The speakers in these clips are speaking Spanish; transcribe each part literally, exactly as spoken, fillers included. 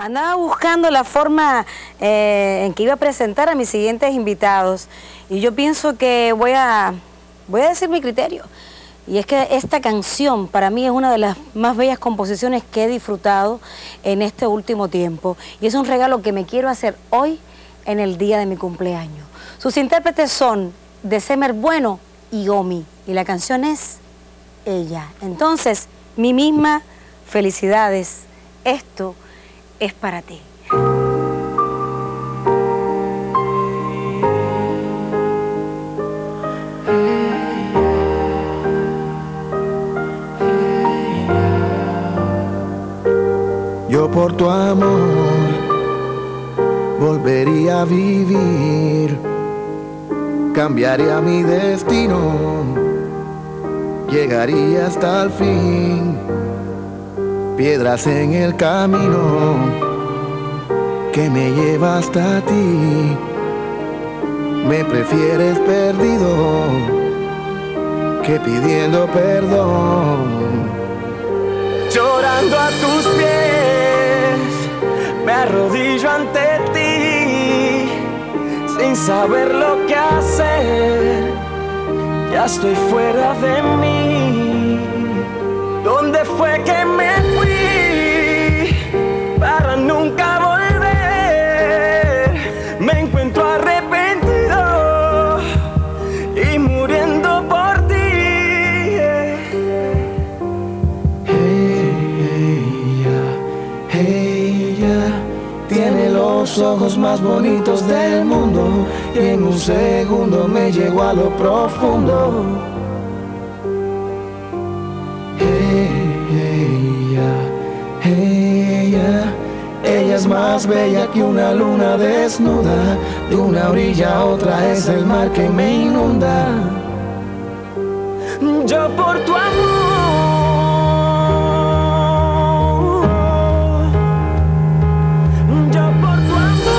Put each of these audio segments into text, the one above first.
Andaba buscando la forma eh, en que iba a presentar a mis siguientes invitados y yo pienso que voy a, voy a decir mi criterio. Y es que esta canción para mí es una de las más bellas composiciones que he disfrutado en este último tiempo. Y es un regalo que me quiero hacer hoy en el día de mi cumpleaños. Sus intérpretes son December Bueno y Omi. Y la canción es Ella. Entonces, mi misma, felicidades. Esto es para ti. Yo por tu amor volvería a vivir, cambiaría mi destino, llegaría hasta el fin. Piedras en el camino que me lleva hasta ti. Me prefieres perdido que pidiendo perdón. Llorando a tus pies, me arrodillo ante ti, sin saber lo que hacer. Ya estoy fuera de mí. ¿Dónde fue que me fui para nunca volver? Me encuentro arrepentido y muriendo por ti. Ella, ella tiene los ojos más bonitos del mundo y en un segundo me llegó a lo profundo. Ella, ella es más bella que una luna desnuda. De una orilla a otra es el mar que me inunda. Yo por tu amor, yo por tu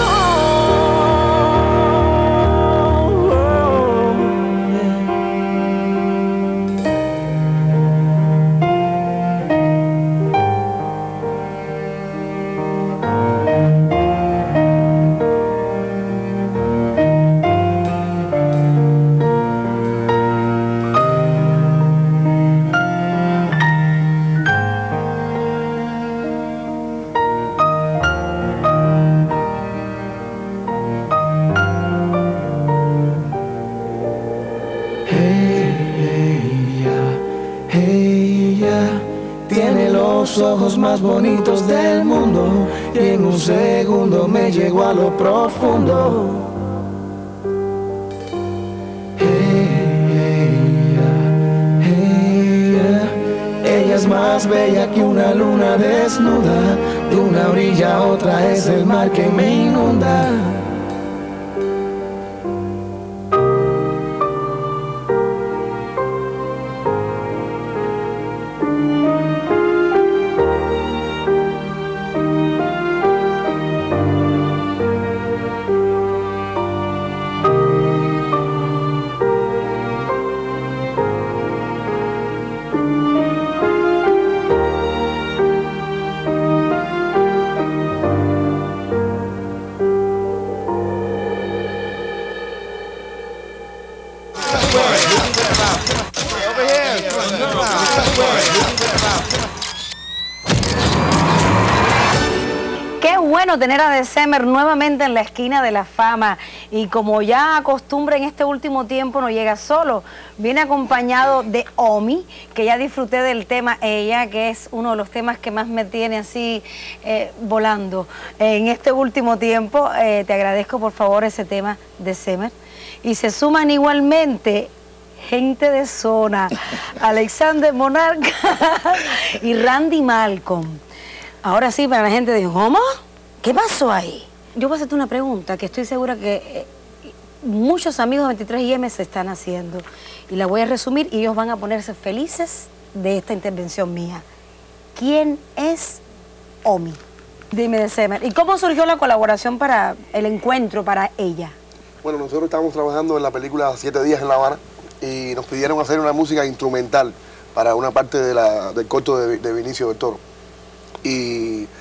los ojos más bonitos del mundo y en un segundo me llegó a lo profundo. Ella, ella, ella es más bella que una luna desnuda. De una orilla a otra es el mar que me inunda. Qué bueno tener a December nuevamente en la esquina de la fama y como ya acostumbre en este último tiempo no llega solo, viene acompañado de Omi, que ya disfruté del tema Ella, que es uno de los temas que más me tiene así eh, volando en este último tiempo. Eh, te agradezco por favor ese tema, December, y se suman igualmente gente de zona, Alexander Monarca y Randy Malcolm. Ahora sí, para la gente de ¿cómo? ¿Qué pasó ahí? Yo voy a hacerte una pregunta que estoy segura que eh, muchos amigos de veintitrés I eme se están haciendo. Y la voy a resumir y ellos van a ponerse felices de esta intervención mía. ¿Quién es Omi? Dime, December. ¿Y cómo surgió la colaboración para el encuentro, para Ella? Bueno, nosotros estábamos trabajando en la película Siete Días en La Habana y nos pidieron hacer una música instrumental para una parte de la, del corto de, de Vinicio del Toro. Y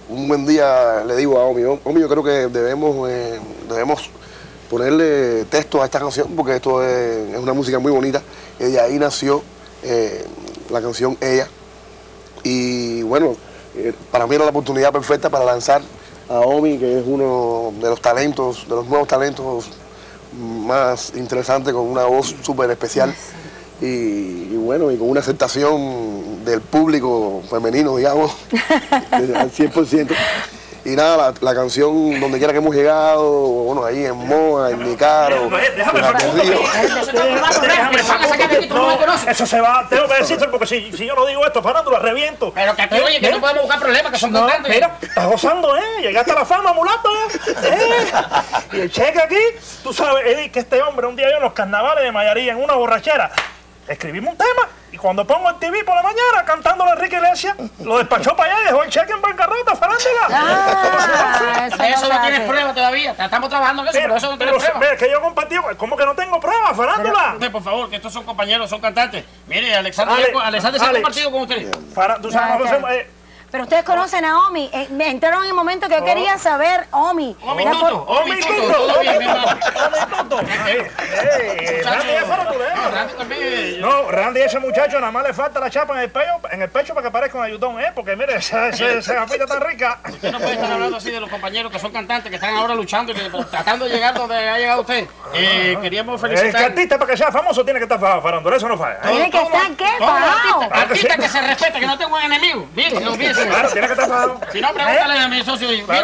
un buen día le digo a Omi, Omi, yo creo que debemos, eh, debemos ponerle texto a esta canción porque esto es, es una música muy bonita. Y de ahí nació eh, la canción Ella. Y bueno, eh, para mí era la oportunidad perfecta para lanzar a Omi, que es uno de los talentos, de los nuevos talentos más interesantes, con una voz súper especial. Y, y bueno, y con una aceptación del público femenino, digamos, al cien por ciento. Y nada, la, la canción Donde Quiera que Hemos Llegado, bueno, ahí en Moa, en Nicaro, en Aterrío. Eso se va, tengo que decirte, porque si, si yo no digo esto, farándula, reviento. Pero que aquí, oye, que no podemos buscar problemas, que son No, tantos. mira, estás gozando, ¿eh? Llegaste a la fama, mulato, ¿eh? Y el cheque aquí, tú sabes, Eddie, que este hombre, un día yo en los carnavales de Mayarí, en una borrachera, escribimos un tema y cuando pongo el T V por la mañana cantándole a Enrique Iglesias, lo despachó para allá y dejó el cheque en bancarrota, farándula. Ah, Eso, eso no tienes prueba todavía. Estamos trabajando en eso, pero eso no pero, tienes pero prueba. es que yo compartí, ¿cómo que no tengo pruebas, farándula? Usted, por favor, que estos son compañeros, son cantantes. Mire, Alexander, Ale, ya- Alexander se ha Ale. compartido con usted. Fará- tú sabes, Ya, nosotros ya. hacemos, eh, Pero ustedes conocen a Omi. Eh, me entraron en el momento que yo quería saber, Omi. Omi la Tuto, for- Omi Tuto, todo bien, mi hermano. eh, eh, Randy es farandulero. No, Randy también. No, Randy, ese muchacho nada más le falta la chapa en el pecho, en el pecho para que parezca un ayudón, ¿eh? Porque mire, esa, esa, esa gafita tan rica. Usted no puede estar hablando así de los compañeros que son cantantes, que están ahora luchando y que- tratando de llegar donde ha llegado usted. Eh, queríamos El que felicitar. artista para que sea famoso tiene que estar fajado, farandulero, eso no falla. ¿eh? Tiene que estar, ¿qué? Todos los Fajao. artistas, artistas que se respeten, que no tengan enemigos. Bien, no piensen. Claro, tiene que estar fajado. Si no, pregúntale a mi socio. Mira,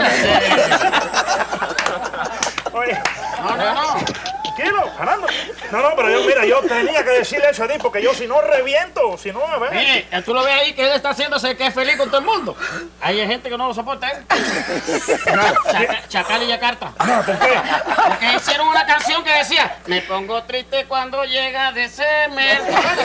Oye, no, no, no. tranquilo, ganando. No, no, pero yo, mira, yo tenía que decirle eso a ti, porque yo si no reviento, si no, a ver. Mire, tú lo ves ahí que él está haciéndose que es feliz con todo el mundo. Hay gente que no lo soporta, ¿eh? Chaca- Chacal y Yakarta. No, ¿por qué? Porque hicieron una canción que decía: me pongo triste cuando llega de Semer.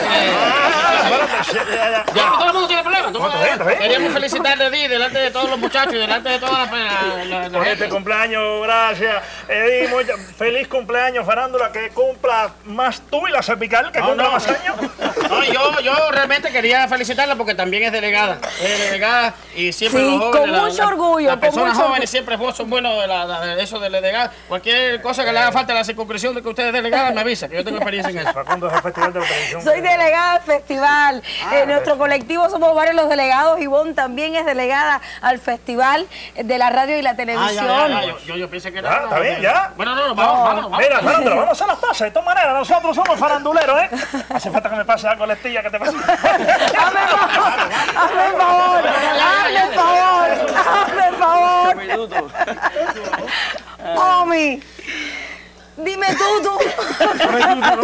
Ya todo el mundo tiene problemas. todo el mundo- Está bien, está bien. Queríamos felicitarle a ti delante de todos los muchachos y delante de toda la, la, la- la Por este gente. cumpleaños, gracias. Edith, mucha- feliz cumpleaños, farándula, que cumpla más tú y la cervical, que No, cumpla no. más años. No, yo, yo realmente quería felicitarla porque también es delegada. Es delegada y siempre Sí, los jóvenes. con la- mucho la- orgullo, Las con personas mucho jóvenes orgullo. siempre son buenos de, la, la- de eso de delegada. Cualquier cosa que le haga falta a la circunscripción de que usted es delegada, me avisa, que yo tengo experiencia en eso. ¿Para cuándo es el Festival de la Televisión? Soy delegada del festival. En nuestro colectivo somos varios los delegados. Ivonne también es delegada al festival de la radio y la Ah, televisión. ya, ya, ya, Yo, yo, yo pensé que era. Ya, está bien, ya. Bueno, no, no, vamos, vamos, vamos. Mira, farándula, vamos a hacer las pases. De todas maneras, nosotros somos faranduleros, ¿eh? Hace falta que me pase algo, Lestilla, que te pase. Hazme el favor, hazme el favor, hazme el favor, hazme el favor. Omi, dime tú, tú.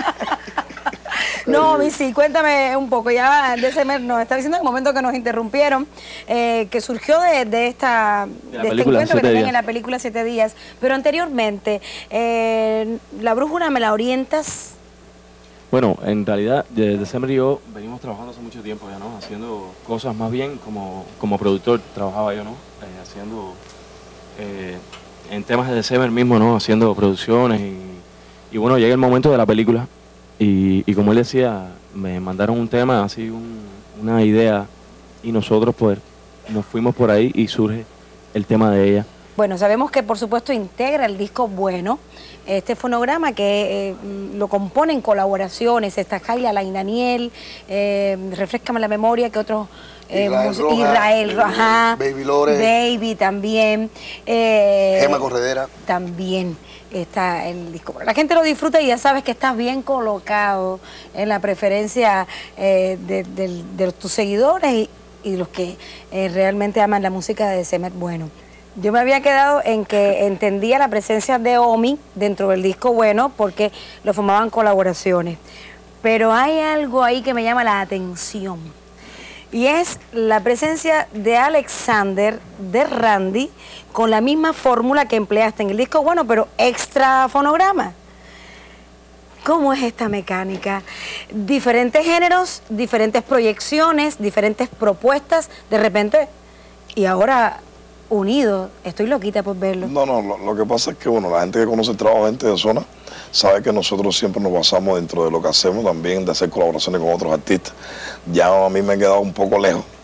No, Omi, sí, cuéntame un poco. Ya de ese mes nos está diciendo en el momento que nos interrumpieron, eh, que surgió de, de esta De la de este película encuentro que Siete tenían Días. en la película Siete Días. Pero anteriormente, eh, la brújula me la orientas. Bueno, en realidad, desde Semer y yo venimos trabajando hace mucho tiempo ya, ¿no? Haciendo cosas más bien como, como productor, trabajaba yo, ¿no? Eh, haciendo, eh, en temas de Semer mismo, ¿no? Haciendo producciones y, y bueno, llega el momento de la película y, y como él decía, me mandaron un tema, así un- una idea y nosotros pues nos fuimos por ahí y surge el tema de ella. Bueno, sabemos que por supuesto integra el disco Bueno, este fonograma que eh, lo componen colaboraciones, está Jaila Alain Daniel, eh, refrescame la memoria que otros... eh, Israel mus- Rojas, Israel Baby- Rojas, Baby Lore. Baby también, eh, Gema Corredera. también está el disco. La gente lo disfruta y ya sabes que estás bien colocado en la preferencia eh, de, de- de tus seguidores y, y los que eh, realmente aman la música de Semer. Bueno, yo me había quedado en que entendía la presencia de Omi dentro del disco Bueno porque lo formaban colaboraciones. Pero hay algo ahí que me llama la atención. Y es la presencia de Alexander, de Randy, con la misma fórmula que empleaste en el disco Bueno, pero extra fonograma. ¿Cómo es esta mecánica? Diferentes géneros, diferentes proyecciones, diferentes propuestas, de repente, y ahora unidos. Estoy loquita por verlo. No, no, lo, lo que pasa es que, bueno, la gente que conoce el trabajo de gente de zona sabe que nosotros siempre nos basamos dentro de lo que hacemos también, de hacer colaboraciones con otros artistas. Ya a mí me he quedado un poco lejos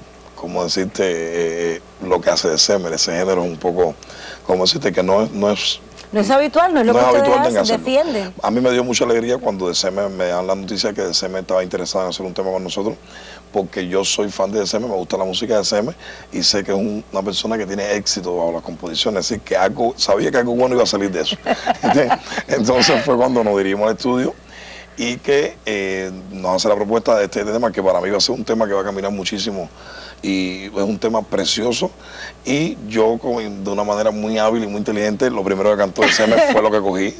como decirte, eh, lo que hace December, ese género es un poco, como decirte, que no es... No es No es habitual, no es lo no que es ustedes habitual de hacen, hacerlo. defienden. A mí me dio mucha alegría cuando December me dan la noticia que December estaba interesado en hacer un tema con nosotros, porque yo soy fan de December, me gusta la música de December y sé que es un- una persona que tiene éxito bajo las composiciones, es decir, que algo, sabía que algo bueno iba a salir de eso. Entonces fue cuando nos dirigimos al estudio y que eh, nos hace la propuesta de este tema, que para mí va a ser un tema que va a caminar muchísimo y es un tema precioso, y yo con- de una manera muy hábil y muy inteligente, lo primero que cantó December fue lo que cogí.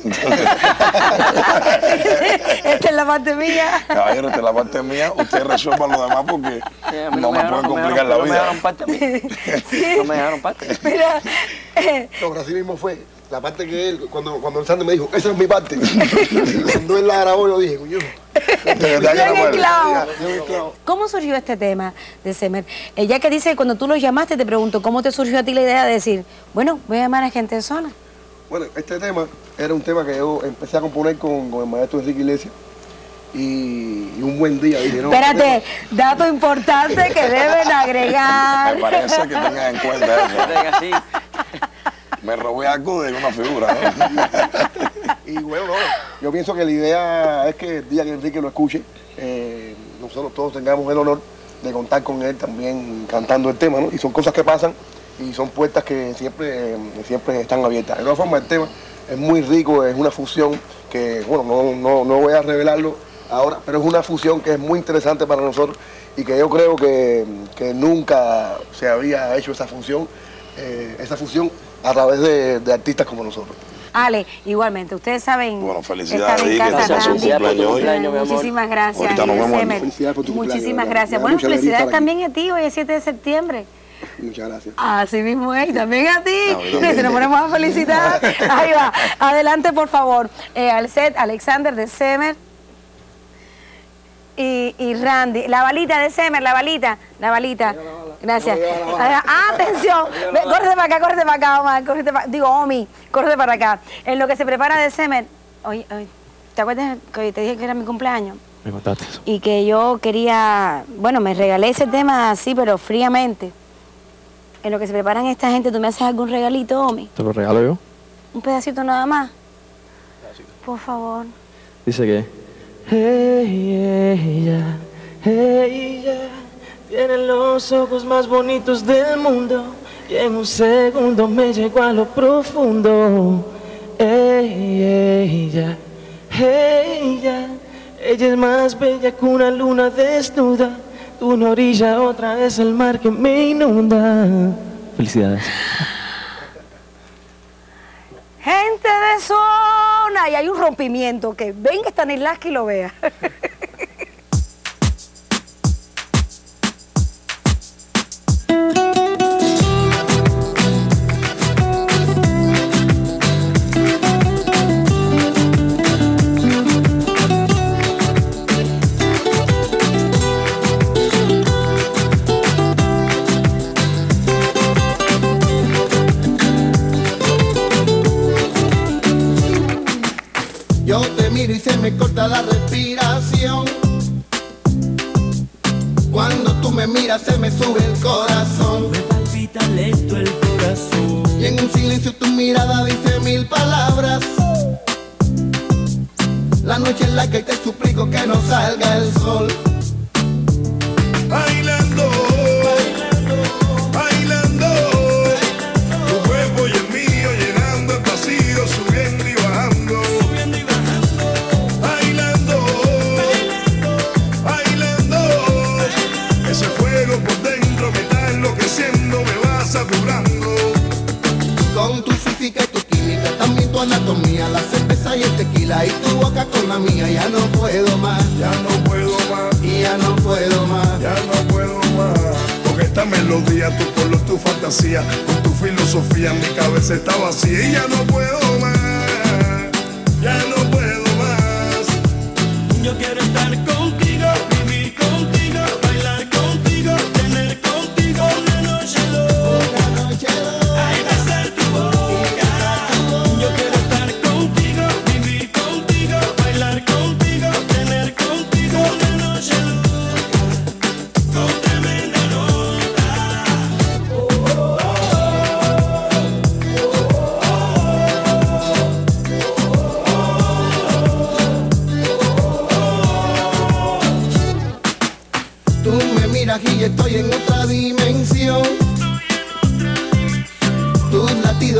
Esta es la parte mía. Caballero, esta es la parte mía, ustedes resuelvan lo demás porque Sí, a mí no me dejaron- pueden no me complicar dejaron- la no me vida. dejaron parte a mí. No me dejaron parte. Mira, eh, No, pero así mismo fue. La parte que él, cuando, cuando el Santo me dijo, esa es mi parte. Cuando él la grabó, yo dije, coño. De verdad que Dio no en el puede. clavo. Dio en el clavo. ¿Cómo surgió este tema de Semer? Eh, ya que dice que cuando tú lo llamaste, te pregunto, ¿cómo te surgió a ti la idea de decir, bueno, voy a llamar a gente de zona? Bueno, este tema era un tema que yo empecé a componer con, con el maestro Enrique Iglesias. Y, y un buen día dije, no. Espérate, dato importante que deben agregar. Me parece que tengan en cuenta eso. Venga, así. Me robé algo de una figura, ¿no? Y bueno, no, yo pienso que la idea es que el día que Enrique lo escuche, eh, nosotros todos tengamos el honor de contar con él también cantando el tema, ¿no? Y son cosas que pasan y son puertas que siempre, eh, siempre están abiertas. De todas formas, el tema es muy rico, es una fusión que, bueno, no, no, no voy a revelarlo ahora, pero es una fusión que es muy interesante para nosotros y que yo creo que, que nunca se había hecho esa fusión, eh, esa fusión a través de, de artistas como nosotros. Ale, igualmente, ustedes saben. Bueno, felicidades, están en Di, que casa sea su Randy. cumpleaños hoy. Cumpleaños, mi amor. Muchísimas gracias. Ahorita nos vemos. Semer. Felicidades por tu cumpleaños, Muchísimas de verdad. gracias. Me da Bueno, mucha alegría felicidades estar aquí. también a ti, hoy es siete de septiembre. Muchas gracias. Así mismo es, y también a ti. No, yo también. Si nos ponemos a felicitar. Ahí va. Adelante, por favor. Eh, al set, Alexander de Semer. Y, y Randy. La balita de Semer, la balita. La balita. Gracias. Ah, atención. Ve, córrete para acá, córrete para acá, Omar. Córrete para, digo, Omi, córrete para acá. En lo que se prepara de Semer. Oye, oye, ¿te acuerdas que te dije que era mi cumpleaños? Me contaste eso. Y que yo quería, bueno, me regalé ese tema así, pero fríamente. En lo que se preparan esta gente, ¿tú me haces algún regalito, Omi? ¿Te lo regalo yo? Un pedacito nada más. Por favor. Dice que... Hey, ella, ella, tiene los ojos más bonitos del mundo y en un segundo me llegó a lo profundo. Hey, ella, ella, ella es más bella que una luna desnuda. De una orilla a otra es el mar que me inunda. Felicidades. Gente de zona. Y hay un rompimiento. Que venga Stanislavski y lo vea. Yo te miro y se me corta la respiración. Cuando tú me miras se me sube el corazón. Me palpita lento el corazón. Y en un silencio tu mirada dice mil palabras. La noche en la que te suplico que no salga el sol. Bailando, bailando, tu cuerpo y el mío llenando el vacío, subiendo y bajando, bailando, bailando, ese fuego por dentro me está enloqueciendo, me va saturando. Con tu física y tu química, también tu anatomía, la cerveza y el tequila y tu boca con la mía, ya no puedo más, Ya no puedo más, y ya no puedo más. ya no puedo más. Con esta melodía, tu color, tu fantasía, con tu filosofía, mi cabeza está vacía y ya no puedo más, ya no puedo más. Yo quiero estar contigo, vivir contigo, bailar contigo, tener contigo una noche loca. Una noche loca. Ay, besar tu boca. Yo quiero estar contigo, vivir contigo, bailar contigo, tener contigo una noche loca. Con tremenda nota.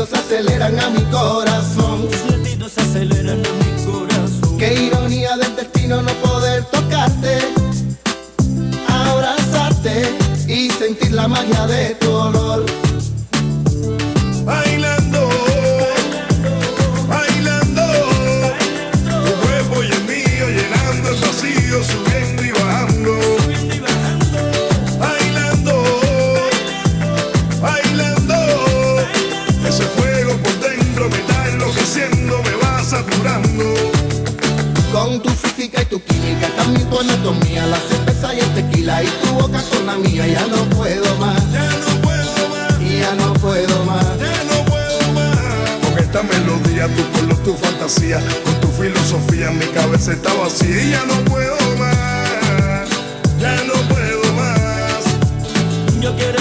latidos aceleran a mi corazón. Tus latidos aceleran a mi corazón. Qué ironía del destino no poder tocarte, abrazarte y sentir la magia de tu olor. Bailando, bailando, tu cuerpo y el mío llenando el vacío, subiendo y bajando. Bailando, bailando, ese fuego por dentro me está enloqueciendo, me va saturando. Con tu física y tu química, también tu anatomía, la cerveza y el tequila y tu boca con la mía, ya no puedo más, Ya no puedo más, ya no puedo más. ya no puedo más. Con esta melodía, tu color, tu fantasía, con tu filosofía, mi cabeza está vacía y ya no puedo más, ya no puedo más. Yo quiero